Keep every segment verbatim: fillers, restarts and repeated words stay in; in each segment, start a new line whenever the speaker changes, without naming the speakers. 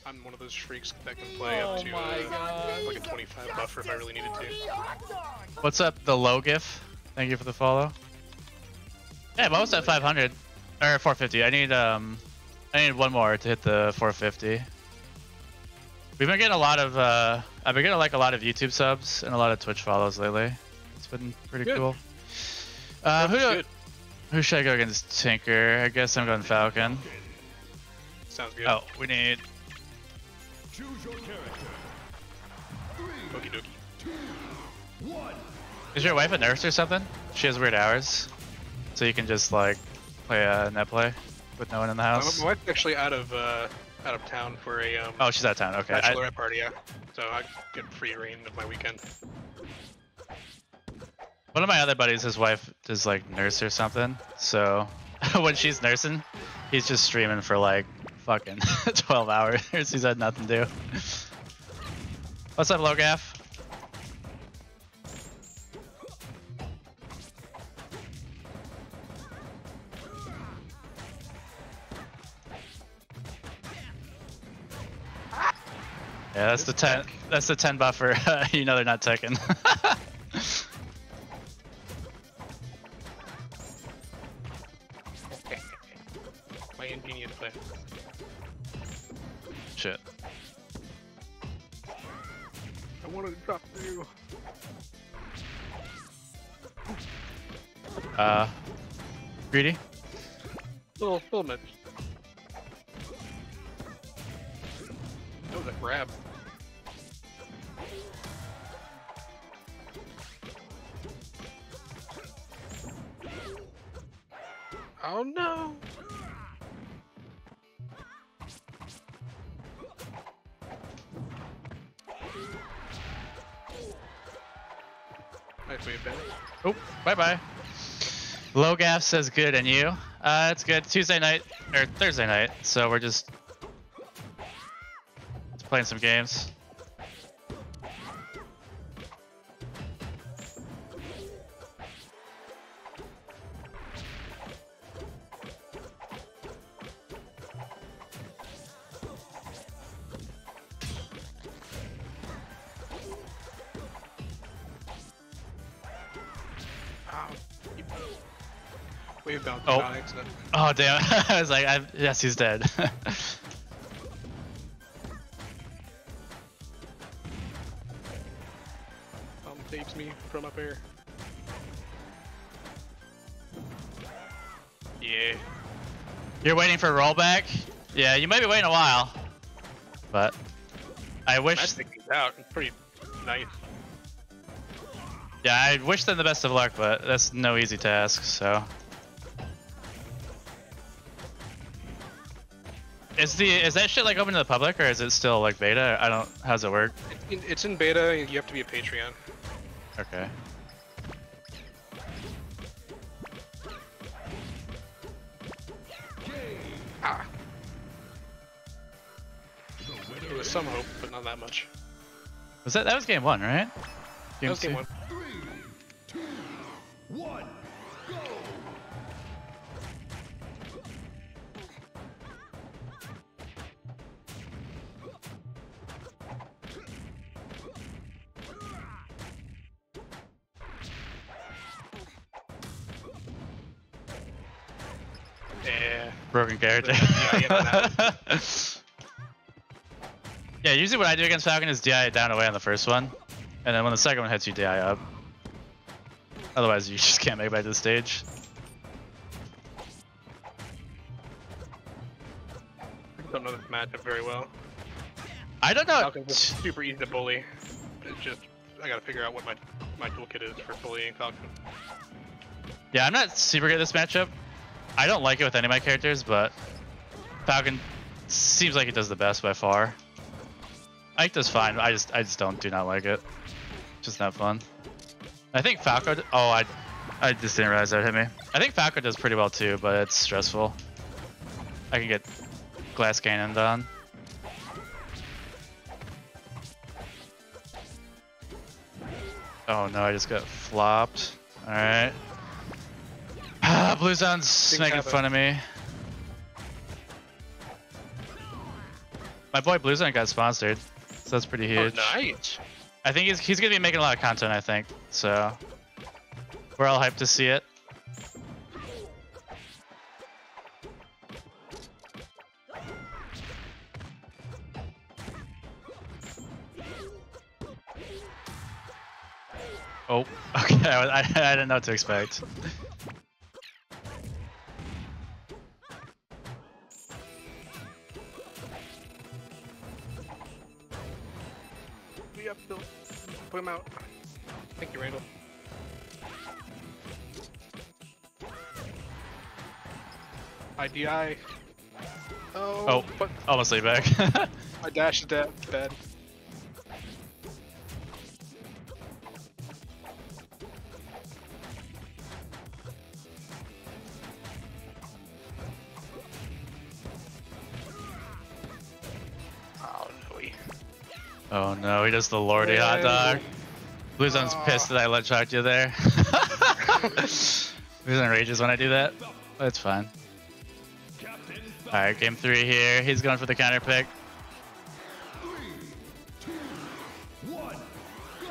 I'm one of those freaks that can play
Oh
up to
my
uh,
God.
like a twenty-five buffer if I really needed to.
What's up, the low gif? Thank you for the follow. Yeah, I'm almost at five hundred or four fifty. I need um, I need one more to hit the four fifty. We've been getting a lot of uh, I've been getting like a lot of YouTube subs and a lot of Twitch follows lately. It's been pretty
Good.
cool. Uh, who do,
Good.
who should I go against? Tinker. I guess I'm going Falcon.
Sounds good.
Oh, we need.
Choose your character.
Okie dokie.
One.
Is your wife a nurse or something? She has weird hours, so you can just like play a net play with no one in the
My,
house.
my wife's actually out of uh, out of town for a um,
Oh, she's out of town. Okay. I,
bachelorette party, yeah. So I get free reign of my weekend.
one of my other buddies, his wife is like nurse or something. So when she's nursing, he's just streaming for like fucking twelve hours. He's had nothing to do. What's up, Logaf? Yeah, that's the ten. That's the ten buffer. You know they're not teching.
My ingenious plan.
Shit.
I wanted to drop through.
Uh, greedy.
Little, little bit. That was a grab. Oh no! Nice wave down.
Oh, bye bye. Logaf says good, and you? Uh, it's good. Tuesday night or Thursday night, so we're just, just playing some games.
Wave bounce
Oh.
on accident.
Oh damn! I was like, I, yes, he's dead.
Um, saves me from up air. Yeah.
You're waiting for a rollback? Yeah, you might be waiting a while, but I wish.
That's things out. It's pretty nice.
Yeah, I wish them the best of luck, but that's no easy task. So. Is the is that shit like open to the public or is it still like beta? I don't. How does it work?
It's in, it's in beta. You have to be a Patreon.
Okay.
Ah. There was some hope, but not that much.
Was that that was game one, right?
That was game
two?
one.
Three, two, one, go.
Yeah.
Broken character.
Yeah, yeah,
Yeah, usually what I do against Falcon is D I down away on the first one, and then when the second one hits you, D I up. Otherwise, you just can't make it back to the stage.
I don't know this matchup very well.
I don't know.
Falcon's just super easy to bully. It's just I gotta figure out what my my toolkit is for bullying Falcon.
Yeah, I'm not super good at this matchup. I don't like it with any of my characters, but Falcon seems like he does the best by far. Ike does fine. I just I just don't do not like it. Just not fun. I think Falco. Oh, I I just didn't realize that would hit me. I think Falco does pretty well too, but it's stressful. I can get glass cannon done. Oh no, I just got flopped. All right. Ah, Blue Zone's
Things
making
happen.
fun of me. My boy Bluezone got sponsored, so that's pretty huge.
Oh, nice.
I think he's he's gonna be making a lot of content. I think so. We're all hyped to see it. Oh, okay. I, I, I didn't know what to expect.
Yep, Bill. Put him out. Thank you, Randall. I D I. Oh,
Oh,
but
almost laid back.
my dash is dead. Bad. Oh no. he-
Oh no, he does the Lordy hot dog. Bluezone's
Aw.
pissed that I let shocked you there. Bluezone rages when I do that. But it's fine.
Captain
Alright, game three here. He's going for the counter pick.
one, go!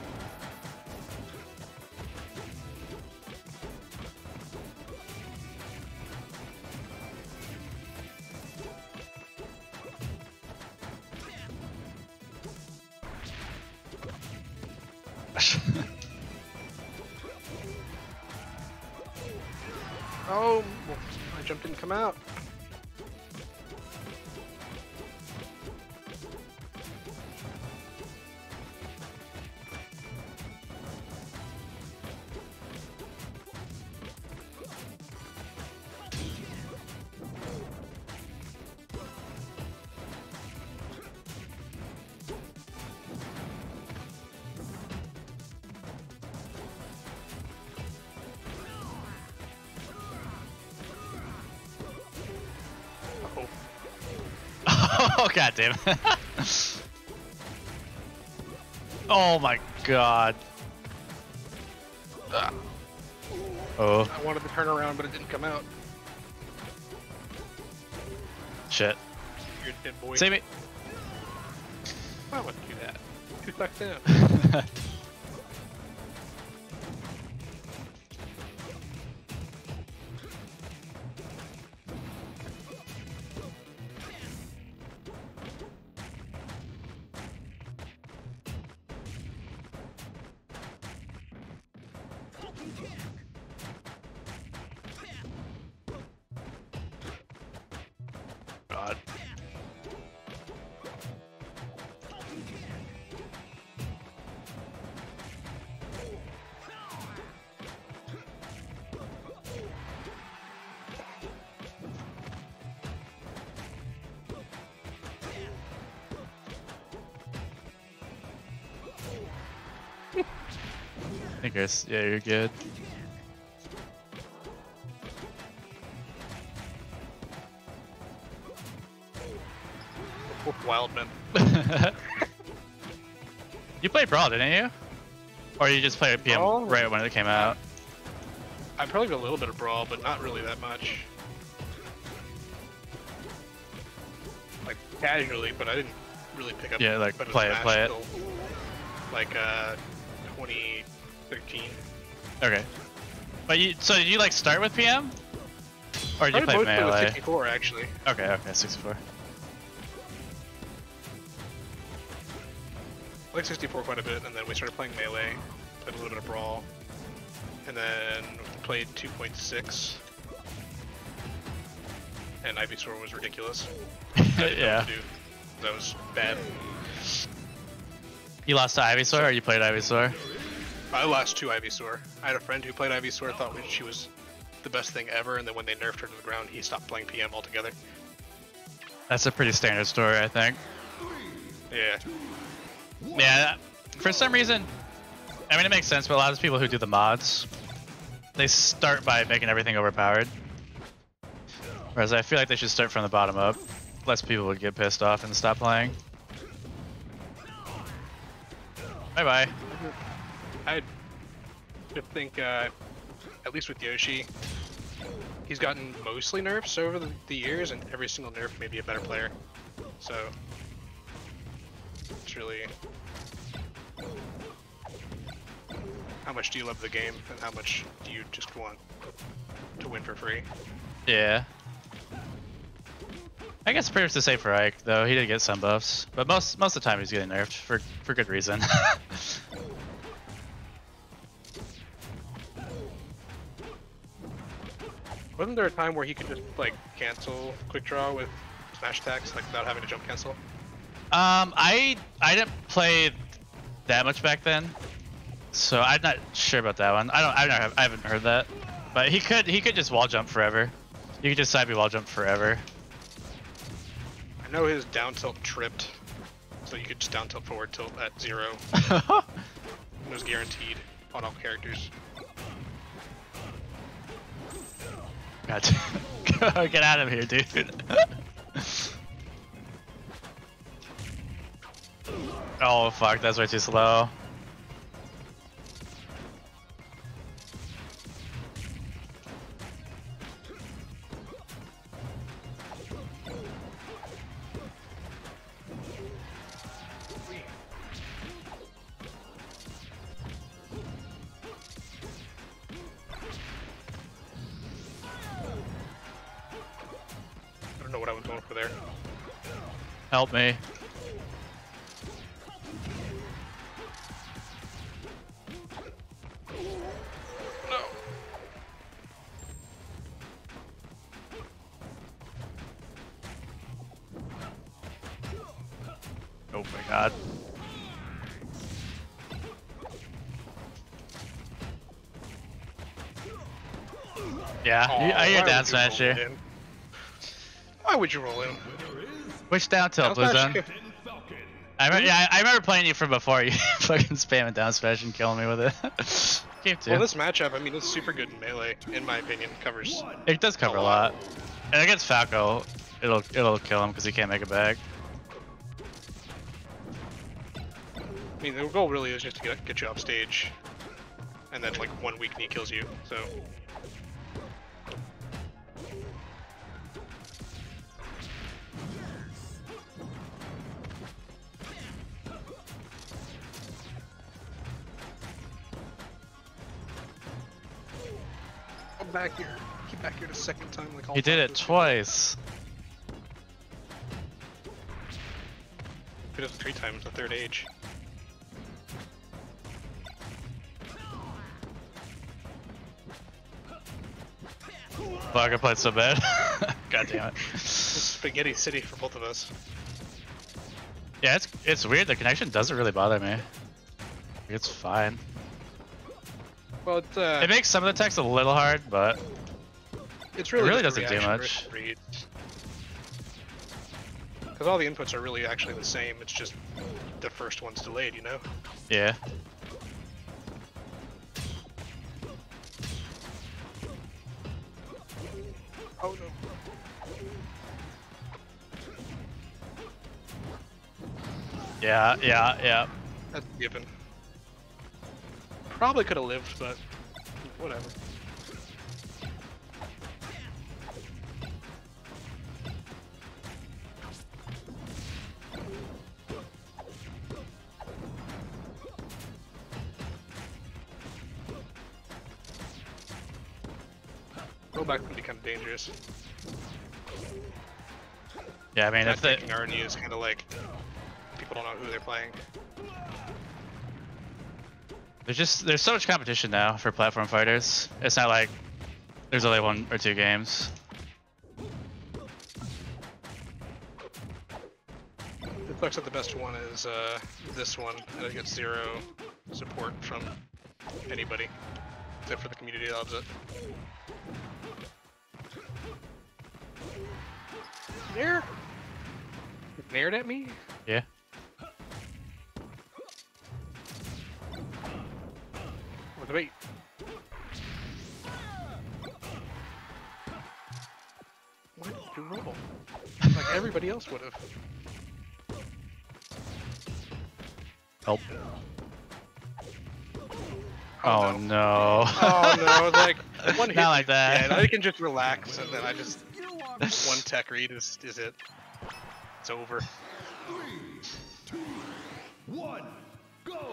Oh, my jump didn't come out. Oh,
Oh god damn it. Oh my god.
ah,
Oh
I wanted to turn around, but it didn't come out.
shit.
You're a dead boy.
Save me.
I wouldn't do that. Two stacks down.
God. I think it's, yeah, you're good.
Wild man.
You played Brawl, didn't you? Or you just played P M
Brawl?
right when it came out?
I probably got a little bit of Brawl, but not really that much. Like, casually, but I didn't really pick up
Yeah, like,
Better
play it,
Smash
play it.
till, like, uh, twenty thirteen.
Okay. But you, so did you like start with P M? Or did you
I
play
both play with
Melee?
sixty-four, actually.
Okay, okay, sixty-four.
I like sixty-four quite a bit, and then we started playing Melee, played a little bit of Brawl, and then played two point six. And Ivysaur was ridiculous. I didn't know
Yeah.
what to do. That was bad.
You lost to Ivysaur or you played Ivysaur?
I lost to Ivysaur. I had a friend who played Ivysaur, thought she was the best thing ever, and then when they nerfed her to the ground, he stopped playing P M altogether.
That's a pretty standard story, I think.
Yeah.
Yeah, for some reason, I mean, it makes sense, but a lot of people who do the mods, they start by making everything overpowered. Whereas I feel like they should start from the bottom up. Less people would get pissed off and stop playing. Bye bye.
I just think, uh, at least with Yoshi, he's gotten mostly nerfs over the, the years, and every single nerf made me a better player. So it's really how much do you love the game and how much do you just want to win for free.
Yeah. I guess pretty much the same for Ike, though. He did get some buffs, but most most of the time he's getting nerfed for for good reason.
Wasn't there a time where he could just like cancel quick draw with smash attacks, like without having to jump cancel?
Um, I I didn't play that much back then, so I'm not sure about that one. I don't I don't I haven't heard that, but he could he could just wall jump forever. You could just side B wall jump forever.
I know his down tilt tripped, so you could just down tilt forward tilt at zero. It was guaranteed on all characters.
God, get out of here, dude. Oh fuck, that's way too slow.
I don't know what I was going for there.
Help me.
No.
Oh my god. Yeah,
Aw,
you, I hear
why
down
would you
smash
roll
here.
in? Why would you roll in?
Which down tilt,
Down
Blue
smash?
Zone?
Captain Falcon.
I remember, yeah, I I remember playing you from before. You fucking spamming down smash and killing me with it. Game two.
Well, this matchup, I mean, it's super good in melee, in my opinion. Covers.
It does cover a lot. And against Falco, it'll it'll kill him because he can't make it back.
I mean, the goal really is just to get, get you off stage, and then like one weak knee kills you. So. Come back here. Keep back here the second time, like all.
He did
five
it
of us.
twice.
He does it three times. The third age.
Fuck, I played so bad. God damn it.
It's Spaghetti City for both of us.
Yeah, it's it's weird. The connection doesn't really bother me. It's fine.
Well, it's uh,
It makes some of the text a little hard, but
it's really,
it really
just a
doesn't do
reaction
much.
versus read. Because all the inputs are really actually the same. It's just the first one's delayed, you know.
yeah.
Oh no.
Yeah, yeah, yeah.
That's given. Probably could have lived, but whatever. Rollback can be kind of dangerous.
Yeah, I mean,
That
if they,
taking R N E is kind of like people don't know who they're playing.
there's just there's so much competition now for platform fighters. It's not like there's only one or two games.
It looks like the best one is uh, this one, and it gets zero support from anybody, except for the community that loves it. Nair? Naired at me?
Yeah.
With the bait. Why did you roll? Like everybody else would have.
Help. Oh,
no.
no.
Oh no, like one hit.
Not like that.
Yeah, I can just relax and then I just one tech read is is it. It's over.
Three, two, one, go!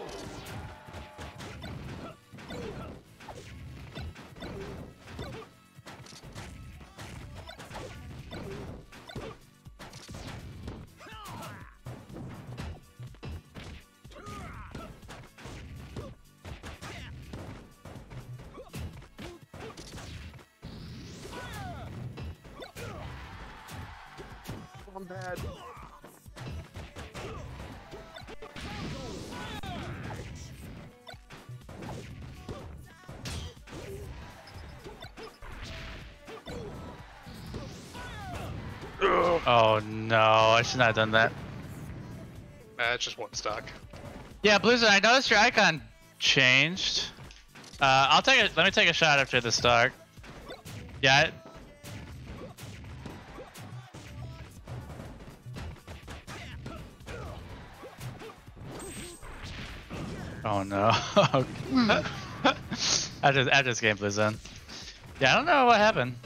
I'm bad. Ugh.
Oh no, I should not have done that.
Nah, it's just one stock.
Yeah, Blizzard, I noticed your icon changed. Uh, I'll take it. Let me take a shot after the start. Yeah. It, oh no. I just I just game Blizzard. Yeah, I don't know what happened.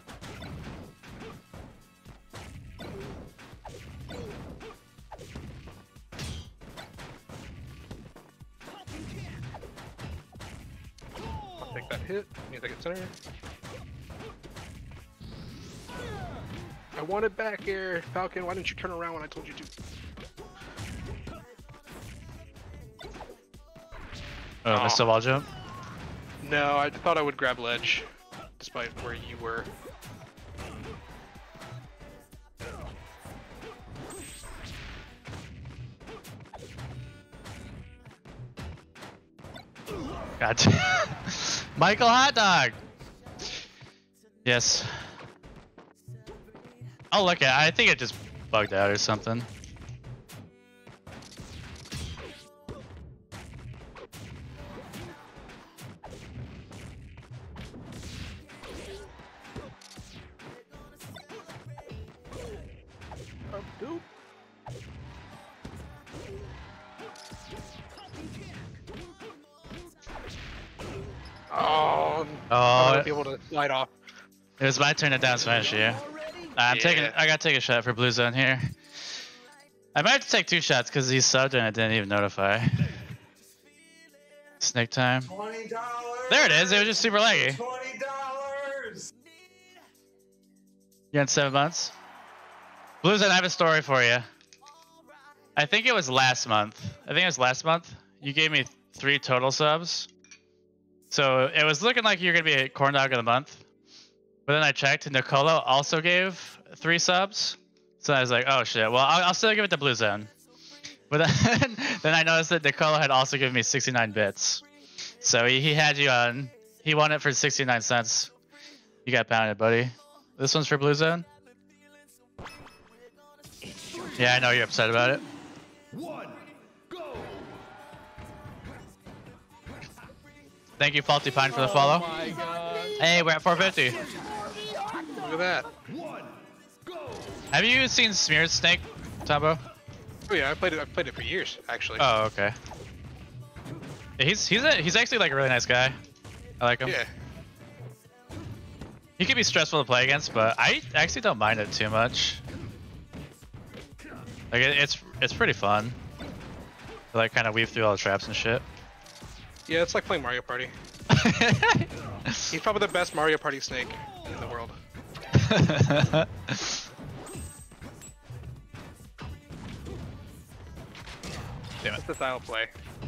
I'll take that hit. Means I get center. I want it back here, Falcon. Why didn't you turn around when I told you to?
Oh,
Oh.
missed a wall jump.
No, I thought I would grab ledge, despite where you were.
Gotcha. Michael Hot Dog. Yes. Oh, look at. I think it just bugged out or something.
Oh, dude. Oh,
Oh,
I won't be able to slide off.
it was my turn to down smash you. I'm
Yeah.
taking. I gotta take a shot for Blue Zone here. I might have to take two shots because he subbed and I didn't even notify. Snake time.
Twenty dollars.
There it is. It was just super laggy.
Twenty dollars.
You had seven months. Blue Zone, I have a story for you. I think it was last month. I think it was last month. You gave me three total subs. So it was looking like you're gonna be a corn dog of the month. But then I checked, and Nicolo also gave three subs. So I was like, oh shit. Well, I'll, I'll still give it to Blue Zone. But then, then I noticed that Nicolo had also given me sixty-nine bits. So he, he had you on. He won it for sixty-nine cents. You got pounded, buddy. This one's for Blue Zone. Yeah, I know you're upset about it.
One, go!
Thank you, Faulty Pine, for the follow.
Oh my god.
Hey, we're at four fifty.
Look at that.
One, go!
Have you seen Smeared Snake, Tombo?
Oh yeah, I played it. I played it for years, actually.
Oh, okay. Yeah, he's he's a, he's actually like a really nice guy. I like him.
Yeah.
He can be stressful to play against, but I actually don't mind it too much. Like it, it's it's pretty fun. To, like kind of weave through all the traps and shit.
Yeah, it's like playing Mario Party. He's probably the best Mario Party snake in the world.
Damn it.
That's the style play.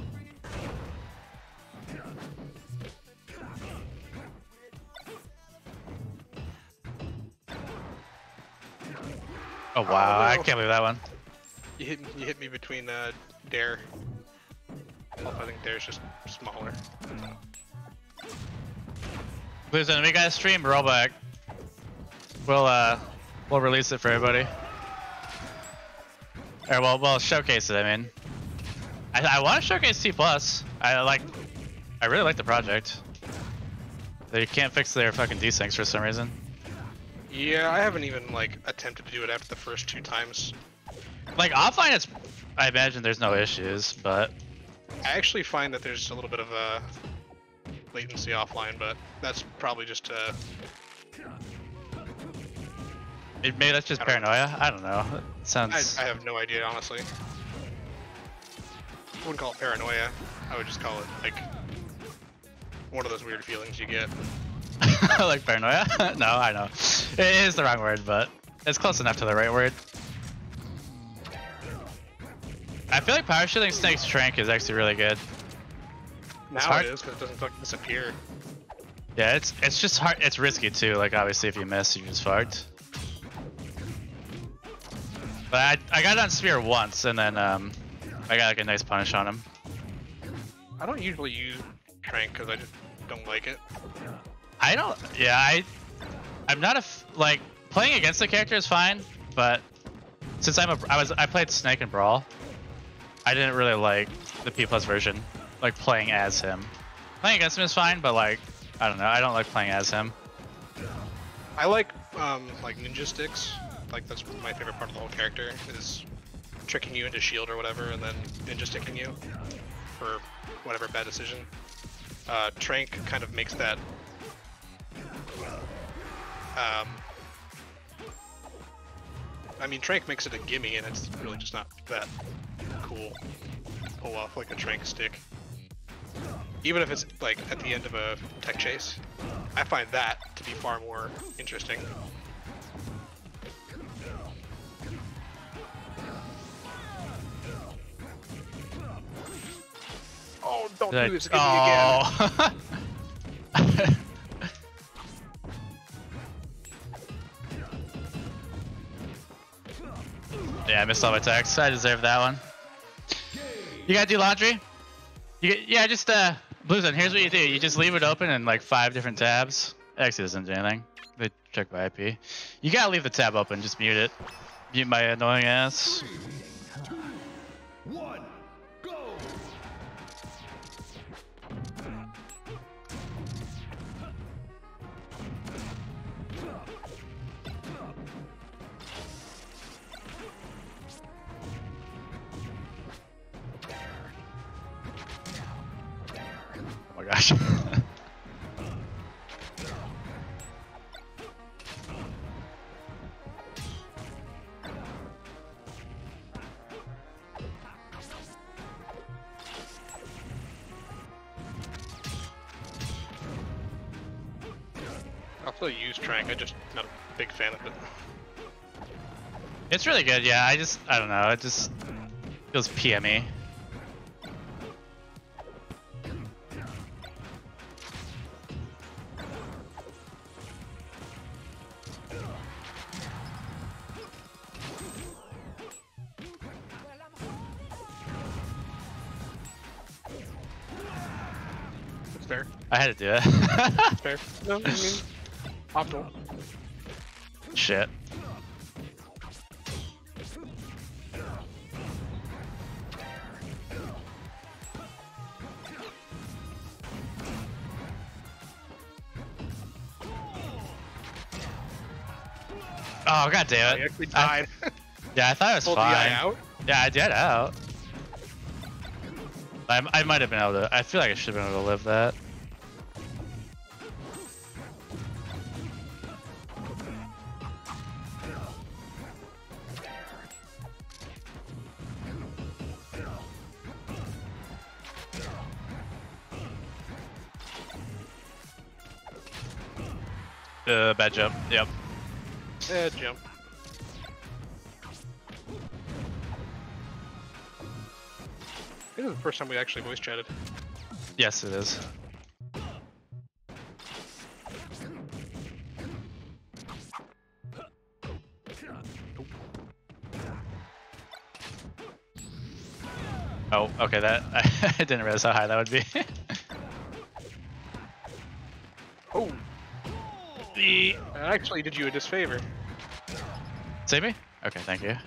Oh wow,
Oh,
I
no.
can't believe that one.
You hit you hit me between uh, Dare. Oh, I think Dare's just smaller.
Blue Zone, we got a stream rollback. We'll uh we'll release it for everybody. Or well we'll showcase it, I mean. I I wanna showcase T plus. I like I really like the project. They can't fix their fucking desyncs for some reason.
Yeah, I haven't even like attempted to do it after the first two times.
Like offline it's I imagine there's no issues, but
I actually find that there's a little bit of a latency offline, but that's probably just uh
It maybe that's just
I don't know.
paranoia. I don't know. It sounds.
I, I have no idea, honestly. I wouldn't call it paranoia. I would just call it like one of those weird feelings you get.
like paranoia? No, I know. It is the wrong word, but it's close enough to the right word. I feel like Power Shielding Snake's Trank is actually really good.
Now
hard.
it is because it doesn't fucking disappear.
Yeah, it's it's just hard. It's risky too. Like obviously, if you miss, you just fucked. But I I got it on Spear once, and then um I got like a nice punish on him.
I don't usually use Trank because I just don't like it.
I don't. Yeah, I I'm not a f like playing against the character is fine, but since I'm a I was I played Snake and Brawl, I didn't really like the P plus version. Like playing as him. Playing against him is fine, but like I don't know. I don't like playing as him.
I like um like ninja sticks. Like that's my favorite part of the whole character is tricking you into shield or whatever, and then ninja sticking you for whatever bad decision. Uh, Trank kind of makes that. Um, I mean, Trank makes it a gimme, and it's really just not that cool. Pull off like a Trank stick, even if it's like at the end of a tech chase. I find that to be far more interesting. Oh, don't
Like,
do this again. again.
oh. Yeah, I missed all my attacks. I deserve that one. You gotta do laundry? You get, yeah, just uh, Bluezone, here's what you do. You just leave it open in like five different tabs. It actually doesn't do anything. They check by I P. You gotta leave the tab open. Just mute it. Mute my annoying ass.
One, go!
Oh my gosh.
I'll still use Trank, I'm just not a big fan of it.
It's really good, yeah. I just, I don't know. It just feels P M Y.
It's fair.
I had to do it.
It's fair. No, I mean, optimal.
Shit. Oh god damn
I
it!
actually
I-
died.
yeah, I thought it was
Pulled the eye
fine.
out.
Yeah, I did out. I, I might have been able to. I feel like I should have been able to live that. Uh, bad jump. Yep.
Yeah, jump. This is the first time we actually voice chatted.
Yes, it is. Oh, okay. That I didn't realize how high that would be.
Oh,
The
I actually did you a disfavor.
save me? Okay, thank you.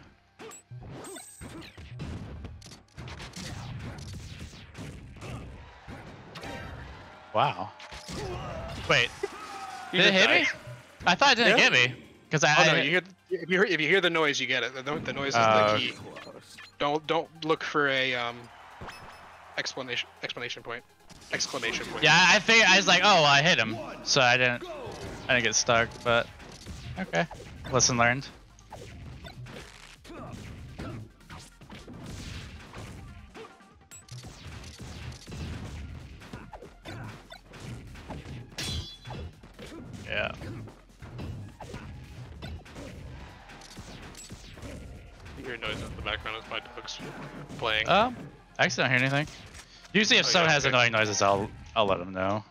Wow. Wait,
You
did it
did
hit
die.
me? I thought it didn't
Yeah.
hit me because I.
Oh no,
I-
you hear if you hear, if you hear the noise, you get it. The, no- the noise is
Oh,
the key. Don't don't look for a um explanation explanation point. Exclamation point.
Yeah, I figured I was like, oh, well, I hit him, so I didn't. I didn't get stuck, but okay. Lesson learned. Yeah.
You hear noises in the background as my dog's playing.
Um, I actually don't hear anything. Usually, if
Oh,
someone
yeah,
has
okay.
annoying noises, I'll I'll let them know.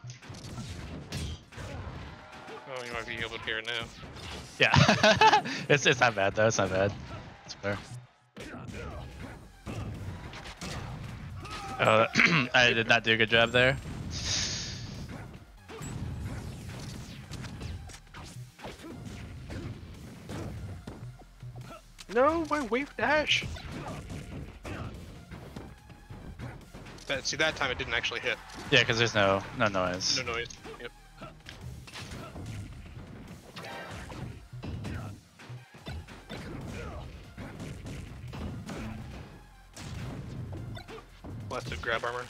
Oh, you might be able to hear it now.
Yeah, it's it's not bad though. It's not bad. It's fair. Oh, I did not do a good job there.
No, my wave dash. That, see, that time it didn't actually hit.
Yeah, because there's no no noise.
No noise. Yep. Lots of grab armor.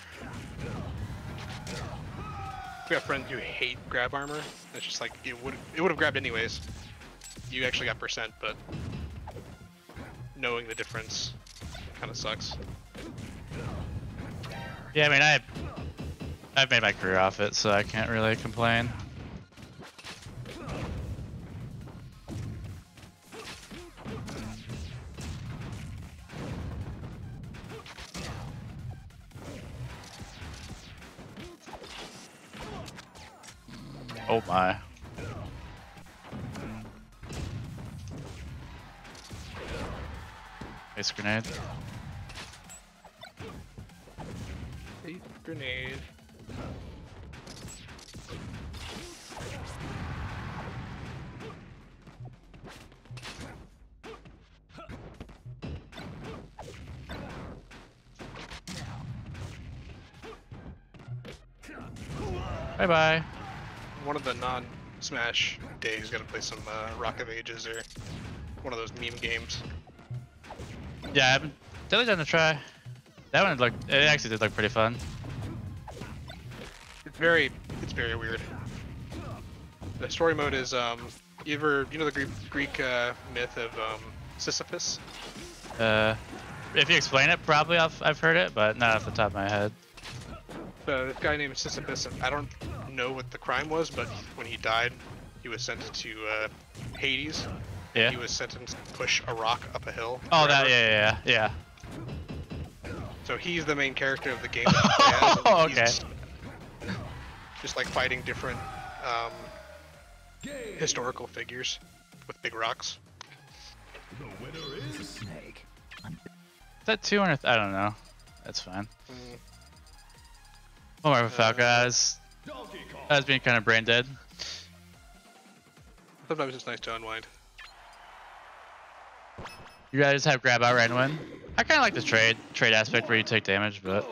We got friends who hate grab armor. It's just like it would it would have grabbed anyways. You actually got percent, but knowing the difference kind of sucks.
Yeah, I mean I I've made my career off it, so I can't really complain. Oh my. Ice grenade.
Eight grenade.
Bye bye.
One of the non-Smash days, gotta play some uh, Rock of Ages or one of those meme games.
Yeah, I'm definitely done to try. That one looked, it actually did look pretty fun.
It's very, it's very weird. The story mode is, um, you ever, you know the Greek, Greek uh, myth of um, Sisyphus?
Uh, if you explain it, probably I've, I've heard it, but not off the top of my head.
So this guy named Sisyphus, I don't know what the crime was, but when he died, he was sent to uh, Hades.
Yeah.
He was sentenced to push a rock up a hill.
Oh, that,
forever.
yeah, yeah, yeah.
So he's the main character of the game. That you play as, and
Oh,
he's
okay.
Just, just like fighting different um, historical figures with big rocks.
The winner is
Snake.
Is that two hundred? I don't know. That's fine.
Mm.
One more Falco as,
Donkey Kong.
as being kind of brain dead.
Sometimes it's nice to unwind.
You guys have grab out right and win. I kind of like the trade trade aspect where you take damage, but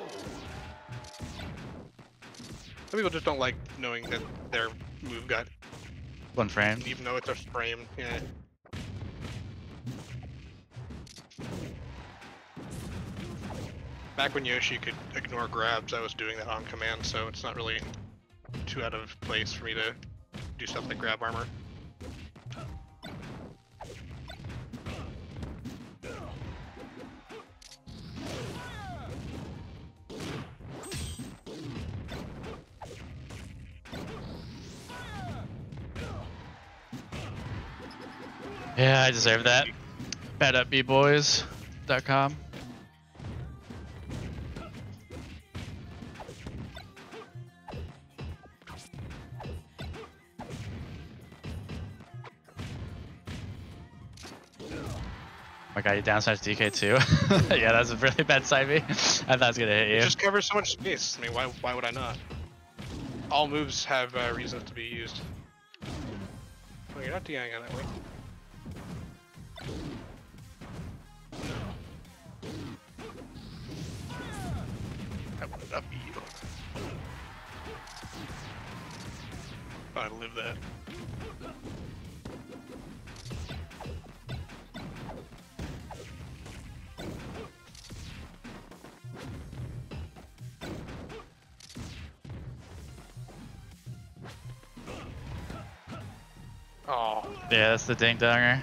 Some people just don't like knowing that their move got,
one frame.
even though it's a frame. Yeah. Back when Yoshi could ignore grabs, I was doing that on command, so it's not really too out of place for me to do stuff like grab armor.
Yeah, I deserve that. bad up b boys dot com. Oh my god, you down smash D K too? Yeah, that's a really bad side B. I thought it was gonna hit
It
you.
just covers so much space. I mean, why, why would I not? All moves have uh, reasons to be used. Oh, you're not DIing on that way. That would not be you. Thought I'd live that. Oh,
Yeah, that's the ding donger.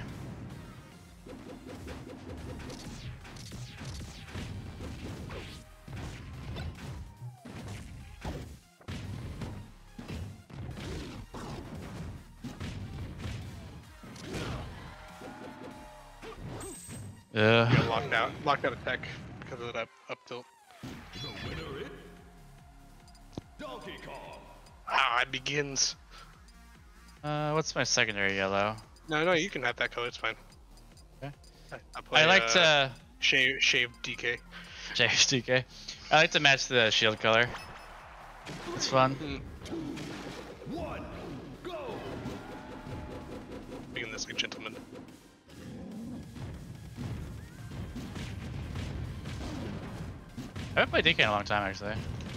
Yeah.
you got locked out, locked out of tech because of that up tilt.
The winner is Donkey Kong.
Ah, it begins.
Uh, what's my secondary yellow?
No, no, you can have that color. It's fine.
Okay.
I, I, play,
I like
uh,
to
shave shave D K.
J H D K. I like to match the shield color. It's fun.
Mm.
One, go.
Being this like gentleman.
I haven't played D K in a long time actually.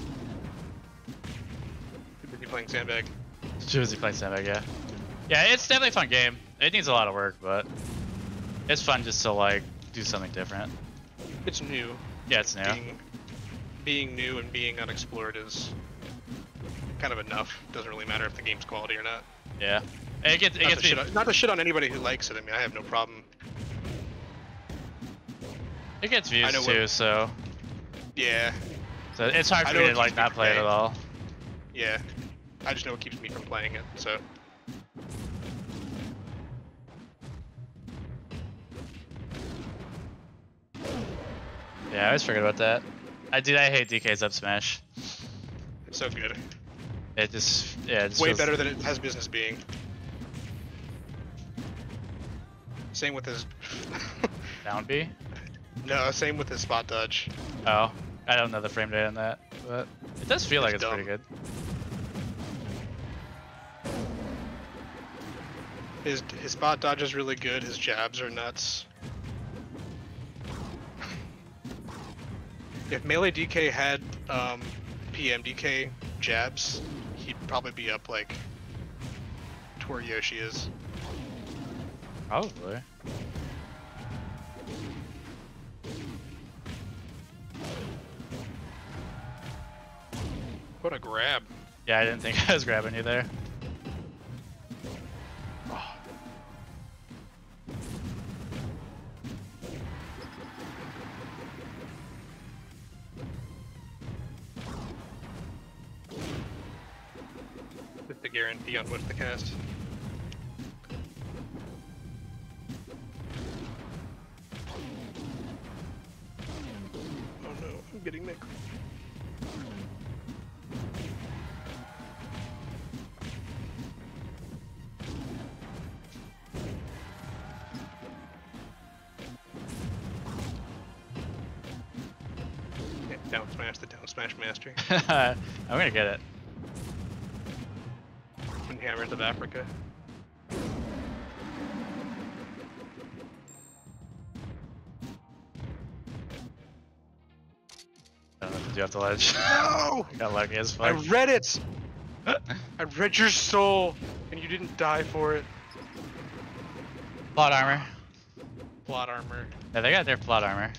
Too busy playing sandbag.
Choosy playing Sandbag, yeah. Yeah, it's definitely a fun game. It needs a lot of work, but it's fun just to like do something different.
It's new.
Yeah, it's new.
Being, being new and being unexplored is kind of enough. Doesn't really matter if the game's quality or not.
Yeah. And it gets it
Not
gets
to,
me.
shit on, not to shit on anybody who likes it. I mean, I have no problem.
It gets views
I know
too,
what-
so
Yeah,
so it's hard
I
for
know
me
what
to like
keeps me
not
from
play it at
playing.
all.
yeah. I just know what keeps me from playing it. So
Yeah, I always forget about that. I did. I hate D K's up smash.
it's so good.
It just yeah, it just
Way
feels-
better than it has business being. Same with his.
down B.
No, same with his spot dodge.
Oh, I don't know the frame rate on that, but it does feel like
It's
it's
dumb.
pretty good.
His his spot dodge is really good. His jabs are nuts. If melee D K had um, P M D K jabs, he'd probably be up like to where Yoshi is.
Probably.
What a grab!
Yeah, I didn't think I was grabbing you there.
With the guarantee on what's the cast. Oh no, I'm getting Nick. Yeah, down smash the down smash master.
I'm gonna get it.
And Hammers of Africa.
I don't know if you have to ledge.
No!
I got lucky as
I
fuck.
read it! I read your soul, and you didn't die for it.
Plot armor.
Plot armor.
Yeah, they got their plot armor.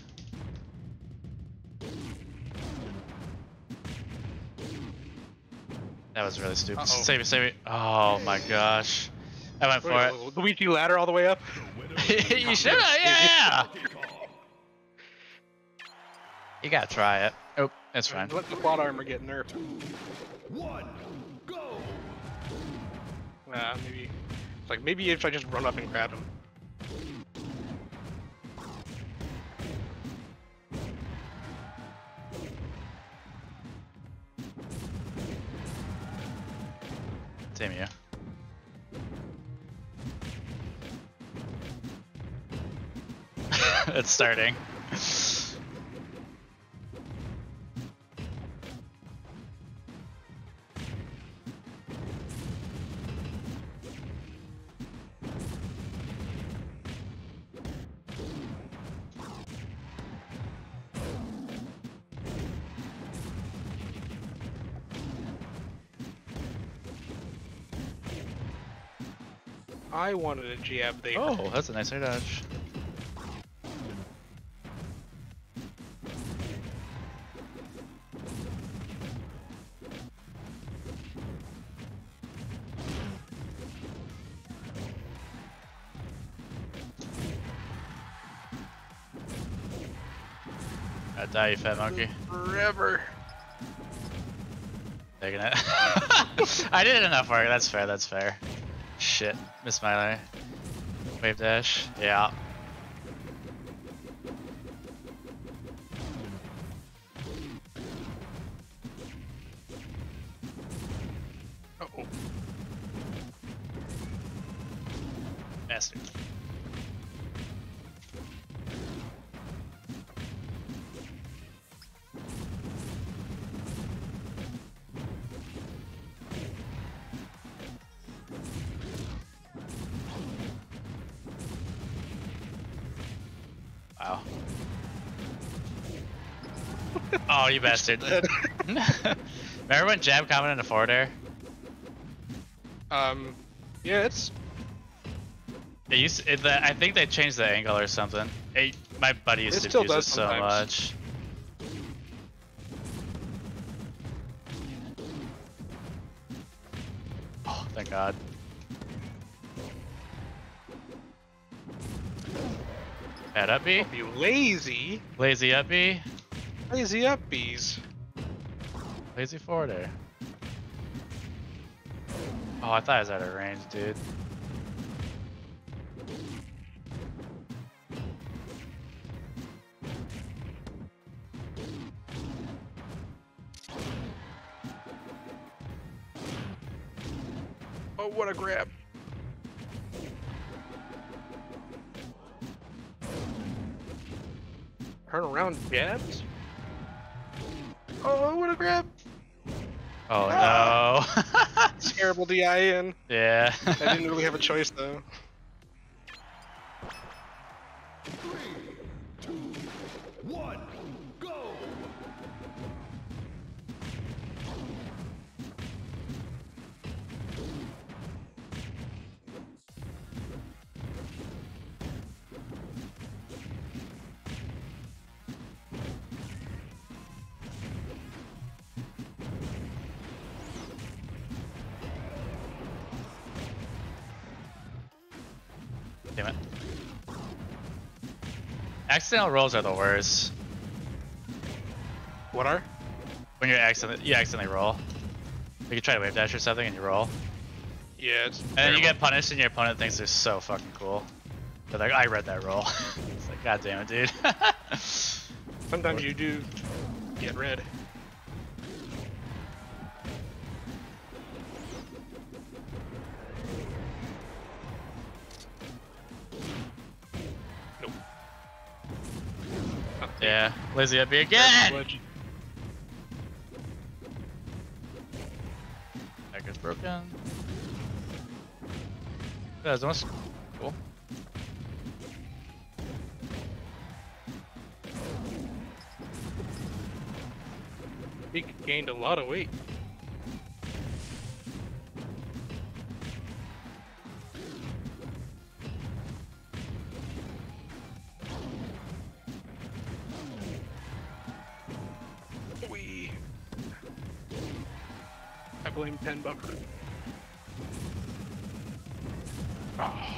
That was really stupid.
Uh-oh.
Save it, save it. Oh my gosh. I went for
What
it.
is it, Luigi ladder all the way up?
You should have, yeah!
Donkey Kong.
You gotta try it. Oh, that's fine.
Let the plot armor get nerfed.
One, go.
Uh, maybe. It's like maybe if I just run up and grab him.
Same you. It's starting.
I wanted a jab there.
Oh, that's a nice air dodge. I die, you fat monkey.
Forever.
Taking it. I did enough work. That's fair. That's fair. Shit. Missed my wave dash. Yeah.
Uh oh.
Bastard. Wow. Oh, you bastard. Remember when jab commented into forward air?
Um, yeah, it's
It used it, the, I think they changed the angle or something. It, my buddy used
It
to
still
use it
does
so
sometimes.
much. Oh, thank God. Bad up B?
you lazy,
Lazy up B?
lazy up bees.
Lazy forward air. Oh, I thought I was out of range, dude.
Oh, what a grab! Turn around jabs. Oh, what a grab!
Oh
Ah.
no.
Terrible D I in.
Yeah.
I didn't really have a choice though.
Three, two, one, go!
Damn it. Accidental rolls are the worst.
What are?
When you're accident, you accidentally roll. You can try to wave dash or something and you roll.
Yeah, it's.
And then you
terrible.
get punished and your opponent thinks they're so fucking cool. They're like, I read that roll. It's like, God damn it, dude.
Sometimes you do get red. Nope. Not the
Yeah, lazy up here again!
ledge.
Dagger's broken. That's almost cool.
He gained a lot of weight. Wee. I blame ten buffer. Oh.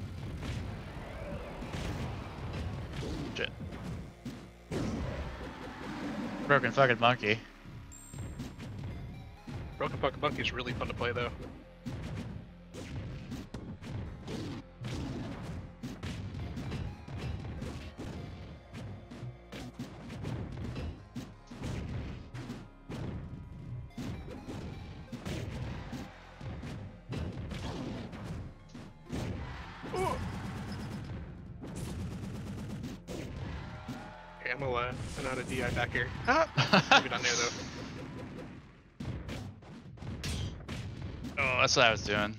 Shit. Broken fucking monkey.
Broken Fucking Monkey is really fun to play though. Oh. Okay, I'm gonna uh, send out a D I back here. Ah! Maybe not there though.
Oh, that's what I was doing.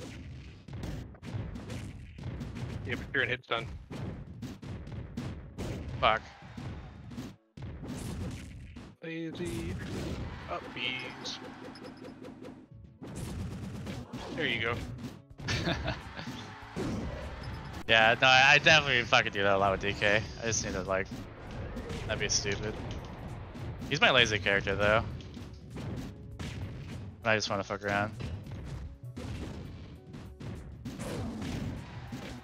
Yeah, but you're in hit stun.
Fuck.
Lazy up bees. There you go.
Yeah, no, I I definitely fucking do that a lot with D K. I just need to like, that'd be stupid. He's my lazy character though. I just want to fuck around.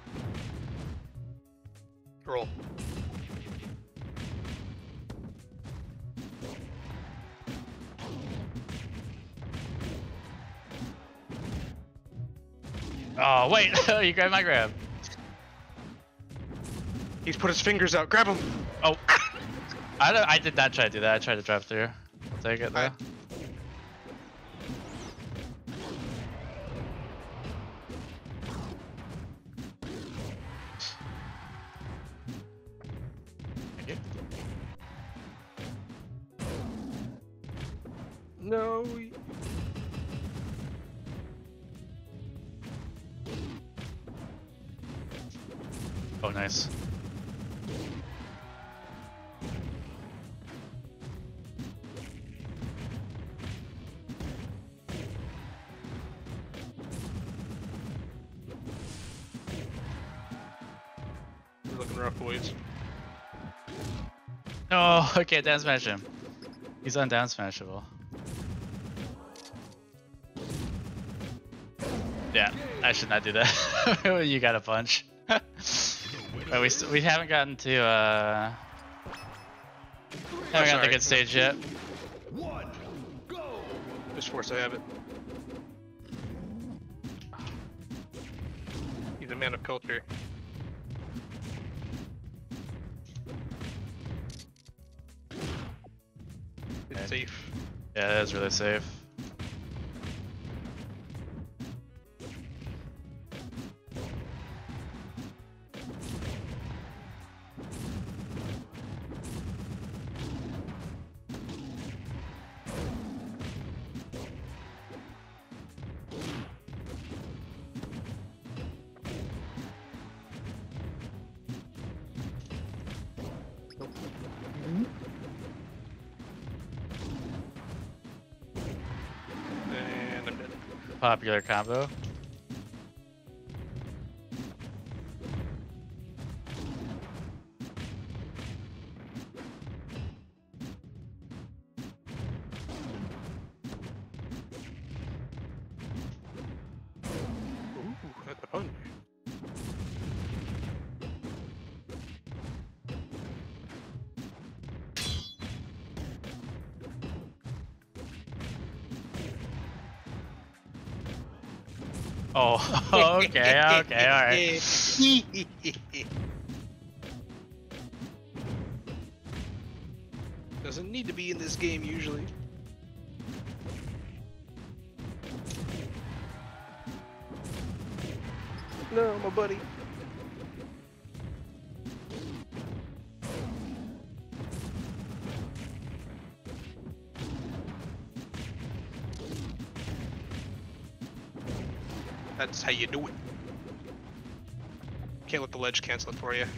Roll.
Oh wait, you grabbed my grab.
He's put his fingers out. Grab him.
Oh, I don't. I did not try to do that. I tried to drive through. I'll take it though.
Alright.
Thank you.
No.
Oh, nice.
You're looking rough, boys.
No, I can't down smash him. He's on down smashable. Yeah, I should not do that. You got a punch. But we st we haven't gotten to uh haven't gotten to
sorry.
the good stage yet.
One, go.
Just force I have it. He's a man of culture. It's
Okay.
safe.
Yeah, that is really safe.
And I'm dead.
Popular combo.
Ooh, that's a punch.
Oh, okay, okay, alright.
Doesn't need to be in this game usually. No, my buddy. That's how you do it. Can't let the ledge cancel it for you.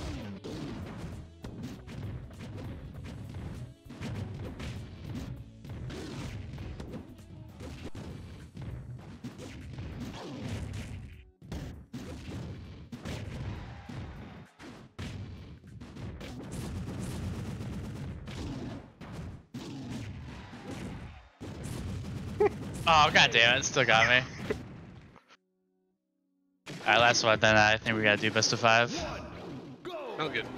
Oh, god damn it, still got me. Alright, last one, then I think we gotta do best of five.
One, go.
Oh, good.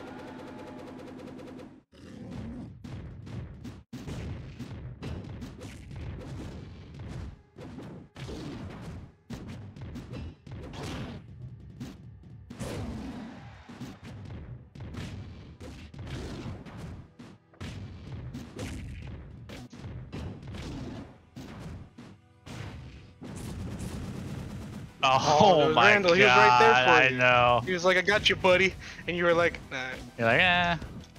Oh,
there was
my
Randall,
god,
he was right there for
I
you.
know.
He was like, I got you, buddy. And you were like, nah.
You're like, eh.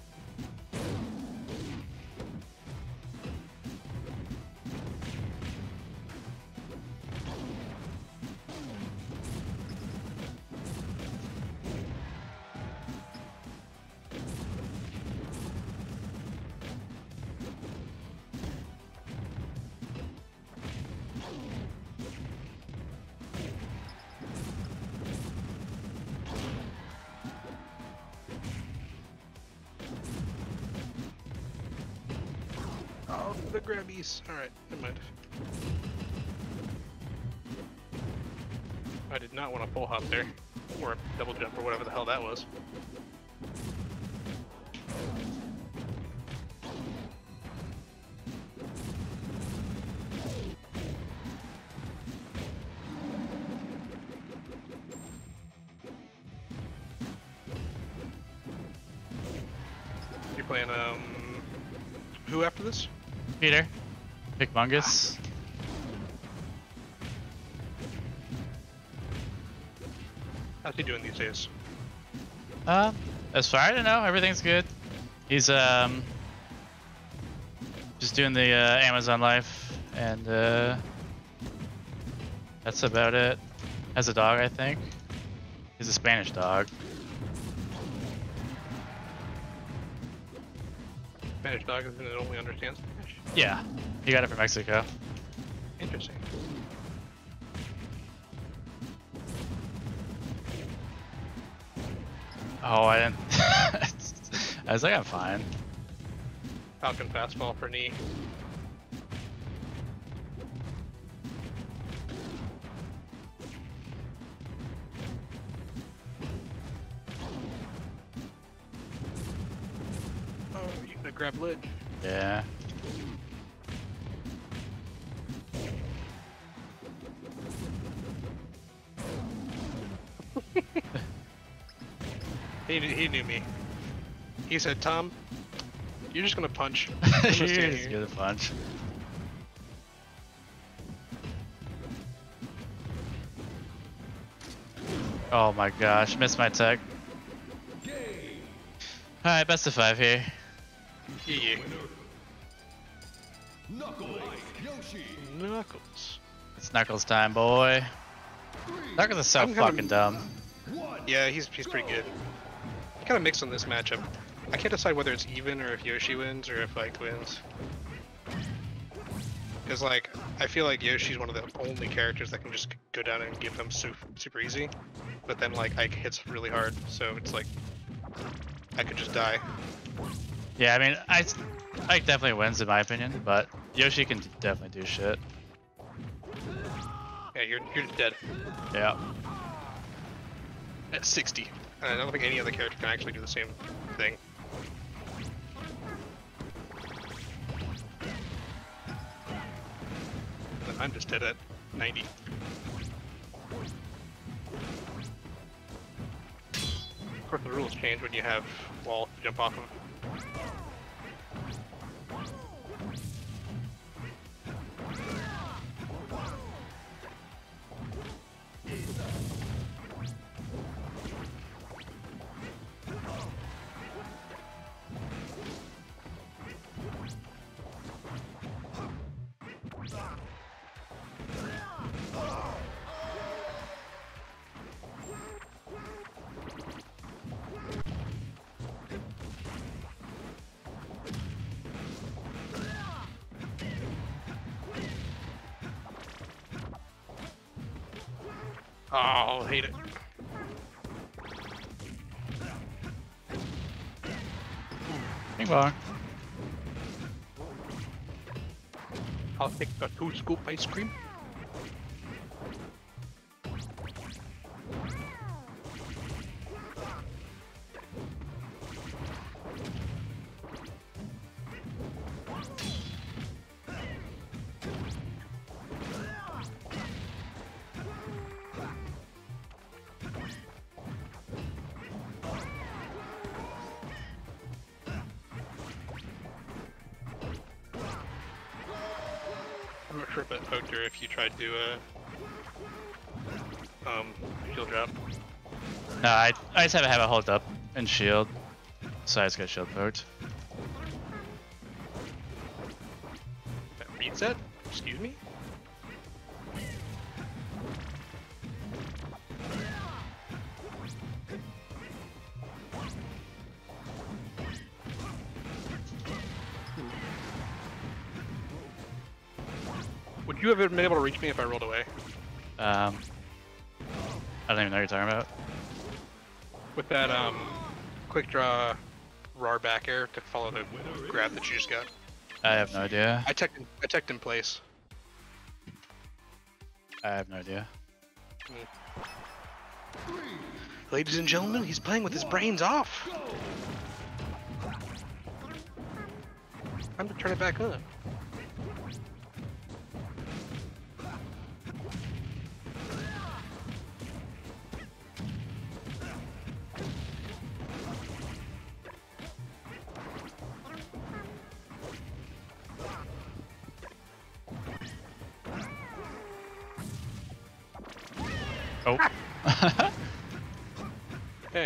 Oh, the grabbies. Alright, never mind. I did not want to full hop there. Or a double jump or whatever the hell that was. playing um. Who after this?
Peter. Big Mungus.
How's he doing these days?
Uh, as far as I know, everything's good. He's um just doing the uh, Amazon life, and uh, that's about it. Has a dog, I think. He's a Spanish dog.
Spanish dog and it only understands Spanish.
Yeah, he got it from Mexico.
Interesting.
Oh, I didn't. I was like, I'm fine.
Falcon fastball for knee. Oh, you gonna grab lid.
Yeah.
He, he knew me. He said, Tom, you're just gonna punch. I'm gonna
You're
stand
just
here."
gonna punch. Oh my gosh, missed my tech. Alright, best of five here.
Yeah, yeah.
Knuckles, Yoshi,
Knuckles.
It's Knuckles time, boy. Knuckles is so
I'm gonna-
fucking dumb.
one.
Yeah, he's he's pretty good. Kind of mixed on this matchup. I can't decide whether it's even or if Yoshi wins or if Ike wins. Because like, I feel like Yoshi's one of the only characters that can just go down and give them super, super easy. But then like Ike hits really hard, so it's like I could just die.
Yeah, I mean, I, Ike definitely wins in my opinion, but Yoshi can definitely do shit.
Yeah, you're you're dead
Yeah.
at sixty. And I don't think any other character can actually do the same thing. And I'm just dead at ninety. Of course, the rules change when you have wall to jump off of. Oh, I hate it.
Ping pong.
I'll take a two scoop ice cream. I'm not sure if it poked or if you tried to uh um shield drop.
No, I, I just have to have it hold up and shield. So I just got shield poked.
That reset? Excuse me? Would you have been able to reach me if I rolled away?
Um, I don't even know what you're talking about.
With that um quick draw roar back air to follow the grab that you just got.
I have no idea.
I teched I teched in place.
I have no idea.
Ladies and gentlemen, he's playing with his brains off. Time to turn it back on.
Oh.
Hey.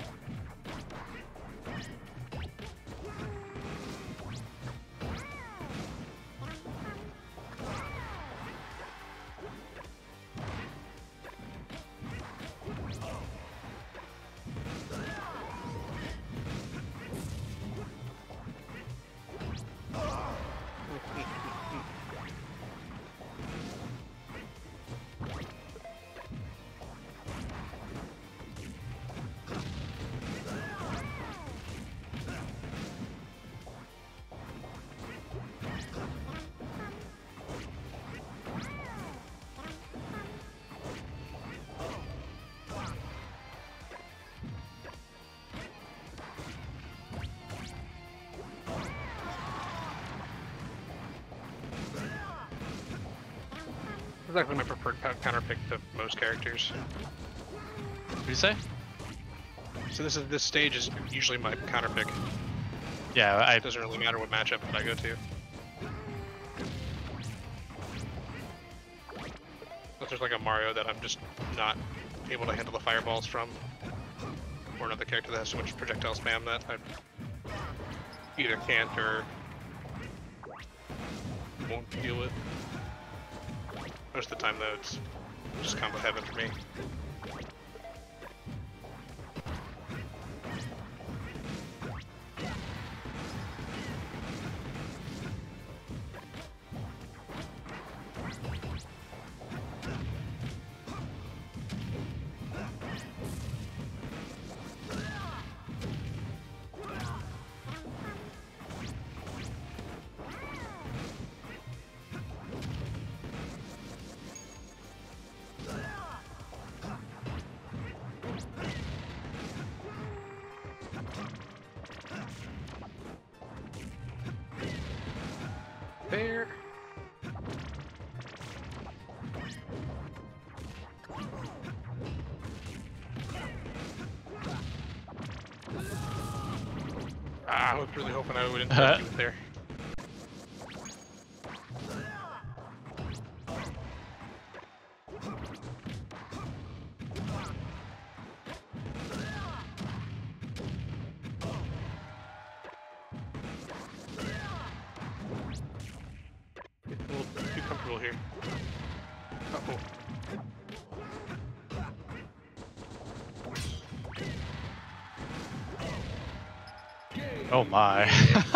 This is actually my preferred cou- counter pick to most characters.
What did you say?
So this is this stage is usually my counter pick.
Yeah, I
It doesn't really matter what matchup I go to. If there's like a Mario that I'm just not able to handle the fireballs from, or another character that has so much projectile spam that I either can't or won't deal with. Most of the time though, it's just combo heaven for me. Fair. Ah, I was really hoping I wouldn't
Uh-huh.
you there. Get a little too comfortable here. Uh-oh.
Oh my.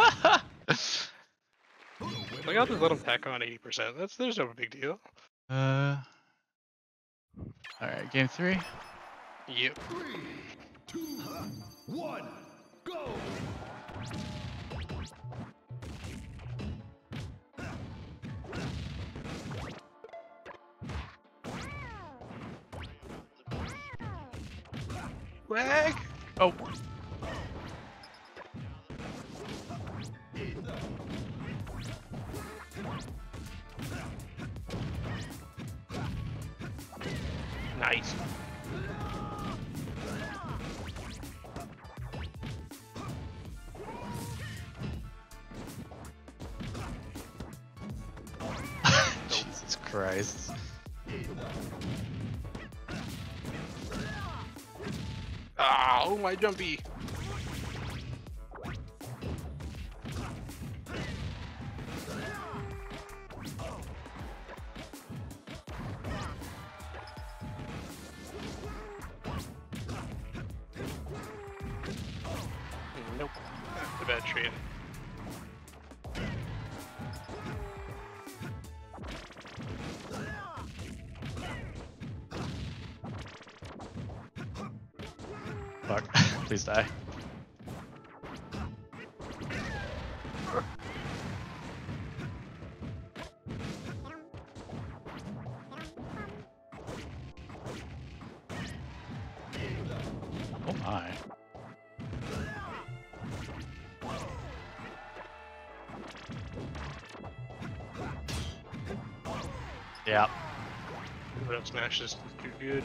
Like, I'll just let him tack on eighty percent. That's there's no big deal.
uh. All right, game three.
Yep.
Three, two, one, go!
Lag.
Oh.
Nice.
Jesus Christ.
Ah, oh my jumpy. Nope. That's a bad trade.
Fuck. Please die. Oh my. Yeah.
What up, Smash is too good.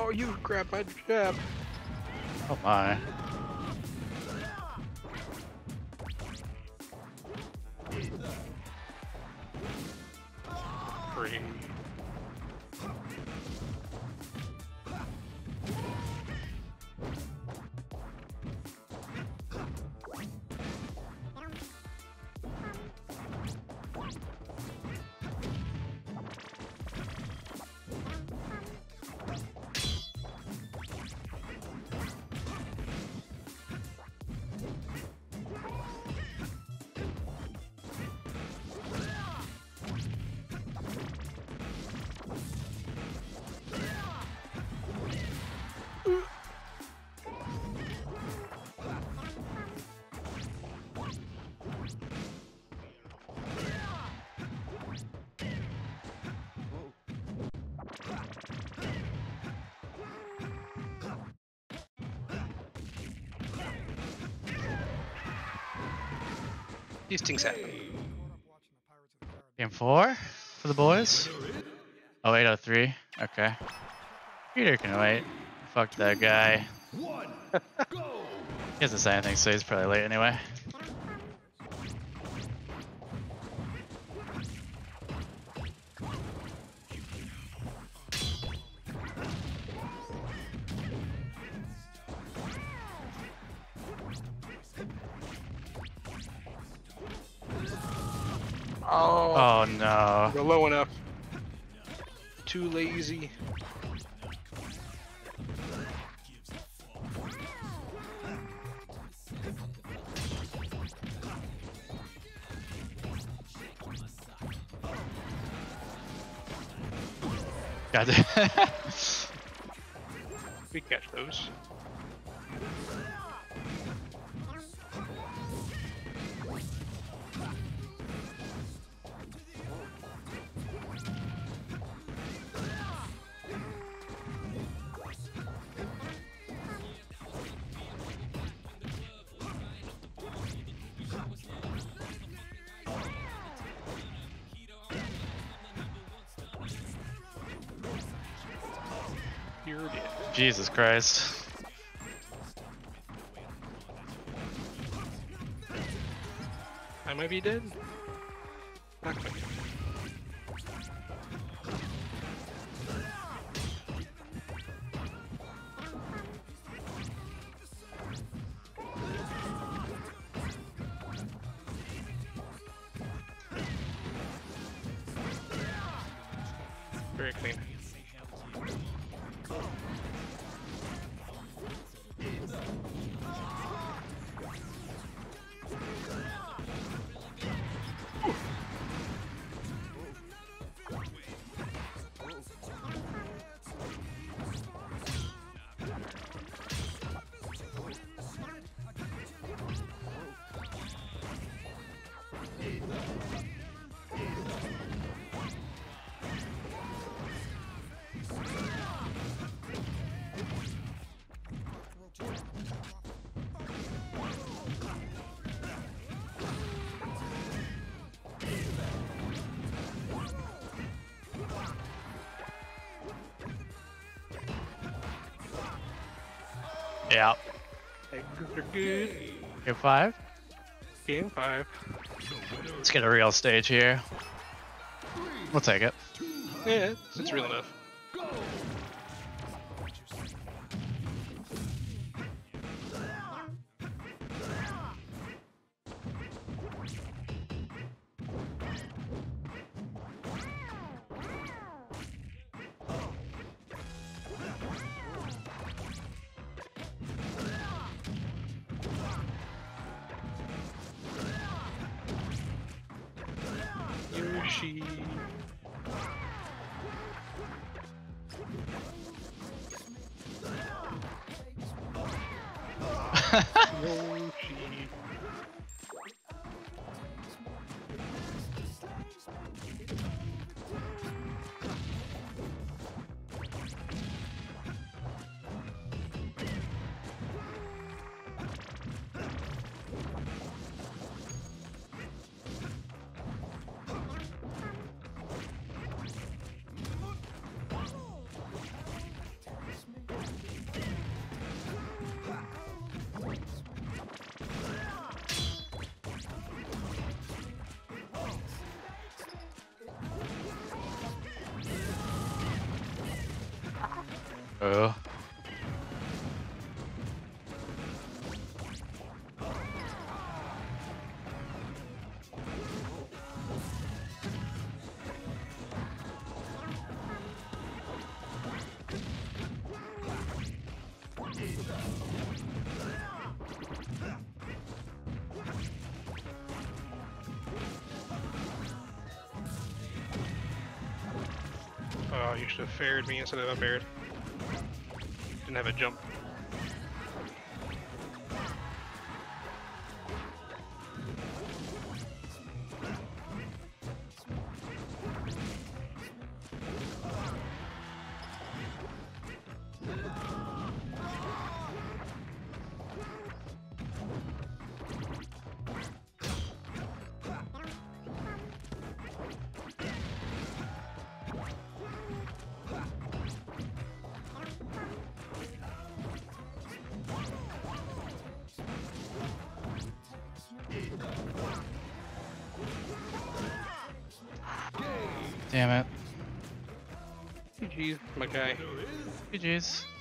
Oh, you grabbed my jab.
Oh my.
Free. These things happen.
Game four for the boys. Oh, eight oh three. Okay. Peter can wait. Fuck that guy.
One, go!
He hasn't said anything, so he's probably late anyway.
Oh,
Oh no.
we're low enough. Too lazy.
God damn.
We catch those. Here it is.
Jesus Christ.
I might be dead. Not quite. Very clean.
Yeah.
Eggs are good.
Game five.
Game five.
Let's get a real stage here. We'll take it.
Yeah, it's real enough. Yoshi. Yoshi.
Oh.
Oh, you should have fared me instead of unfared. Didn't have a jump.
Damn it.
G G, my guy.
G G's.